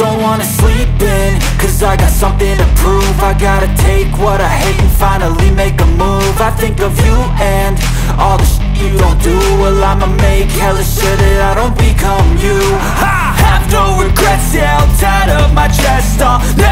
don't wanna sleep in, cause I got something to prove. I gotta take what I hate and finally make a move. I think of you and all the shit you don't do. Well, I'ma make hella sure that I don't become you. I have no regrets, yeah, held tight up my chest. I'll never